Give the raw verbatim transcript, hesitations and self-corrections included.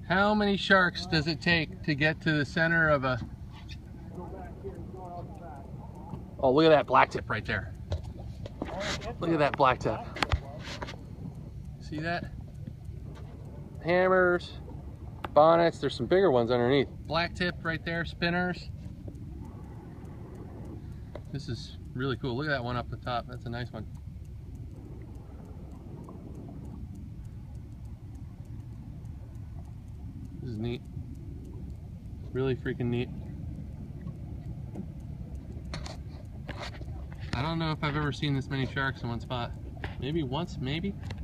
How many sharks does it take to get to the center of a... Oh, look at that black tip right there. Look at that black tip. See that? Hammers, bonnets, there's some bigger ones underneath. Black tip right there, spinners. This is really cool. Look at that one up the top. That's a nice one. This is neat. Really freaking neat. I don't know if I've ever seen this many sharks in one spot. Maybe once, maybe?